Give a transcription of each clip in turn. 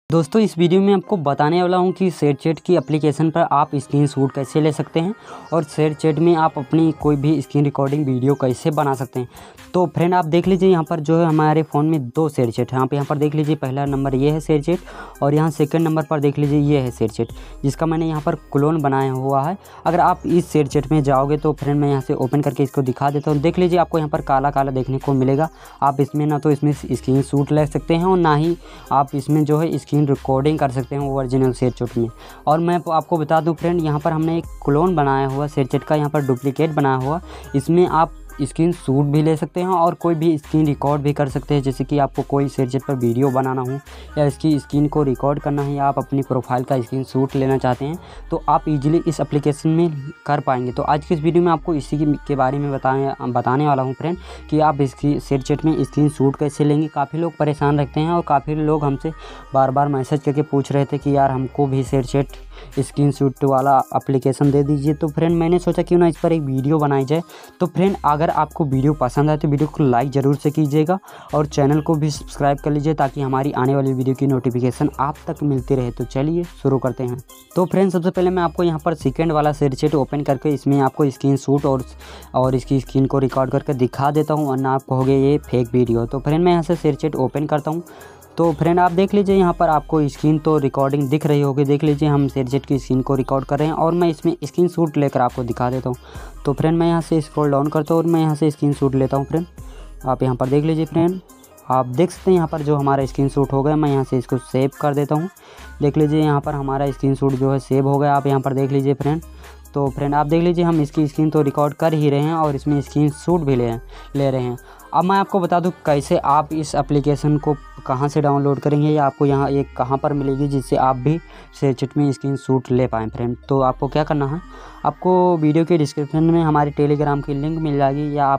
दोस्तों इस वीडियो में आपको बताने वाला हूं कि शेयरचैट की एप्लीकेशन पर आप स्क्रीनशॉट कैसे ले सकते हैं और शेयरचैट में आप अपनी कोई भी स्क्रीन रिकॉर्डिंग वीडियो कैसे बना सकते हैं। तो फ्रेंड आप देख लीजिए यहाँ पर जो है हमारे फ़ोन में दो शेयरचैट हैं। आप यहाँ पर देख लीजिए पहला नंबर ये है शेयरचैट और यहाँ सेकंड नंबर पर देख लीजिए ये है शेयरचैट, जिसका मैंने यहाँ पर क्लोन बनाया हुआ है। अगर आप इस शेयरचैट में जाओगे तो फ्रेंड मैं यहाँ से ओपन करके इसको दिखा देता हूँ। देख लीजिए आपको यहाँ पर काला काला देखने को मिलेगा। आप इसमें ना तो इसमें स्क्रीनशॉट ले सकते हैं और ना ही आप इसमें जो है स्क्रीन रिकॉर्डिंग कर सकते हैं ओरिजिनल शेयरचैट में। और मैं आपको बता दूं फ्रेंड, यहाँ पर हमने एक क्लोन बनाया हुआ शेयरचैट का, यहाँ पर डुप्लीकेट बनाया हुआ। इसमें आप स्क्रीन शॉट भी ले सकते हैं और कोई भी स्क्रीन रिकॉर्ड भी कर सकते हैं। जैसे कि आपको कोई शेयरचैट पर वीडियो बनाना हो या इसकी स्क्रीन को रिकॉर्ड करना है या आप अपनी प्रोफाइल का स्क्रीन शॉट लेना चाहते हैं तो आप इजीली इस एप्लीकेशन में कर पाएंगे। तो आज की इस वीडियो में आपको इसी के बारे में बताने वाला हूं फ्रेंड कि आप इसकी शेयरचैट में स्क्रीन शॉट कैसे लेंगे। काफ़ी लोग परेशान रहते हैं और काफ़ी लोग हमसे बार बार मैसेज करके पूछ रहे थे कि यार हमको भी शेयरचैट स्क्रीनशॉट वाला एप्लीकेशन दे दीजिए। तो फ्रेंड मैंने सोचा क्यों ना इस पर एक वीडियो बनाई जाए। तो फ्रेंड अगर आपको वीडियो पसंद आए तो वीडियो को लाइक ज़रूर से कीजिएगा और चैनल को भी सब्सक्राइब कर लीजिए ताकि हमारी आने वाली वीडियो की नोटिफिकेशन आप तक मिलती रहे। तो चलिए शुरू करते हैं। तो फ्रेंड सबसे पहले मैं आपको यहाँ पर सेकंड वाला शेयरचैट ओपन करके इसमें आपको स्क्रीनशॉट और इसकी स्क्रीन को रिकॉर्ड करके दिखा देता हूँ, वरना आप कहोगे ये फेक वीडियो। तो फ्रेंड मैं यहाँ से शेयरचैट ओपन करता हूँ। तो फ्रेंड आप देख लीजिए यहाँ पर आपको स्क्रीन तो रिकॉर्डिंग दिख रही होगी। देख लीजिए हम शेयरचैट की स्क्रीन को रिकॉर्ड कर रहे हैं और मैं इसमें स्क्रीनशॉट लेकर आपको दिखा देता हूँ। तो फ्रेंड मैं यहाँ से स्क्रॉल डाउन करता हूँ और मैं यहाँ से स्क्रीनशॉट लेता हूँ। फ्रेंड आप यहाँ पर देख लीजिए, फ्रेंड आप देख सकते हैं यहाँ पर जो हमारा स्क्रीनशॉट हो गया। मैं यहाँ से इसको सेव कर देता हूँ। देख लीजिए यहाँ पर हमारा स्क्रीनशॉट जो है सेव हो गया। आप यहाँ पर देख लीजिए फ्रेंड। तो फ्रेंड आप देख लीजिए हम इसकी स्क्रीन तो रिकॉर्ड कर ही रहे हैं और इसमें स्क्रीनशॉट भी ले रहे हैं। अब मैं आपको बता दूं कैसे आप इस एप्लीकेशन को कहां से डाउनलोड करेंगे या आपको यहां एक कहां पर मिलेगी जिससे आप भी शेयरचैट में स्क्रीनशॉट ले पाएँ। फ्रेंड तो आपको क्या करना है, आपको वीडियो के डिस्क्रिप्शन में हमारी टेलीग्राम की लिंक मिल जाएगी या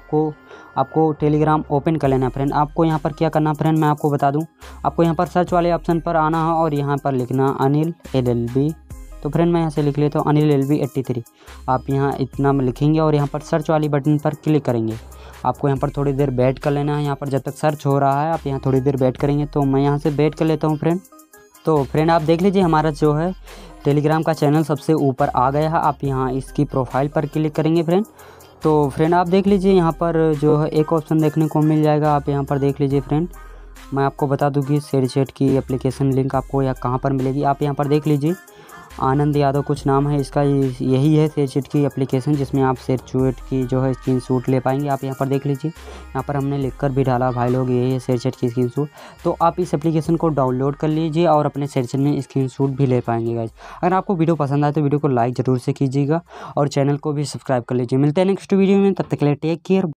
आपको टेलीग्राम ओपन कर लेना। फ्रेंड आपको यहाँ पर क्या करना फ्रेंड मैं आपको बता दूँ, आपको यहाँ पर सर्च वाले ऑप्शन पर आना है और यहाँ पर लिखना अनिल LLB। तो फ्रेंड मैं यहाँ से लिख लेता हूँ अनिल LLB 83। आप यहाँ इतना लिखेंगे और यहाँ पर सर्च वाली बटन पर क्लिक करेंगे। आपको यहाँ पर थोड़ी देर वेट कर लेना है। यहाँ पर जब तक सर्च हो रहा है आप यहाँ थोड़ी देर वेट करेंगे। तो मैं यहाँ से वेट कर लेता हूँ फ्रेंड। तो फ्रेंड आप देख लीजिए हमारा जो है टेलीग्राम का चैनल सबसे ऊपर आ गया है। आप यहाँ इसकी प्रोफाइल पर क्लिक करेंगे फ्रेंड। तो फ्रेंड आप देख लीजिए यहाँ पर जो है एक ऑप्शन देखने को मिल जाएगा। आप यहाँ पर देख लीजिए फ्रेंड, मैं आपको बता दूँ कि शेयरचैट की एप्लीकेशन लिंक आपको या कहाँ पर मिलेगी। आप यहाँ पर देख लीजिए आनंद यादव कुछ नाम है इसका, यही है शेयरचैट की एप्लीकेशन जिसमें आप शेयरचैट की जो है स्क्रीनशॉट ले पाएंगे। आप यहाँ पर देख लीजिए, यहाँ पर हमने लिखकर भी डाला भाई लोग यही है शेयरचैट की स्क्रीनशॉट। तो आप इस एप्लीकेशन को डाउनलोड कर लीजिए और अपने शेयरचैट में स्क्रीनशॉट भी ले पाएंगे गाइस। अगर आपको वीडियो पसंद आए तो वीडियो को लाइक ज़रूर से कीजिएगा और चैनल को भी सब्सक्राइब कर लीजिए। मिलते हैं नेक्स्ट वीडियो में, तब तक के लिए टेक केयर।